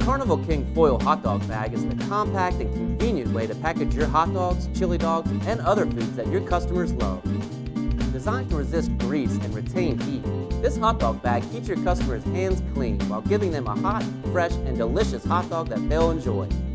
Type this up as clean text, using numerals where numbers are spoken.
Carnival King foil hot dog bag is the compact and convenient way to package your hot dogs, chili dogs, and other foods that your customers love. Designed to resist grease and retain heat, this hot dog bag keeps your customers' hands clean while giving them a hot, fresh, and delicious hot dog that they'll enjoy.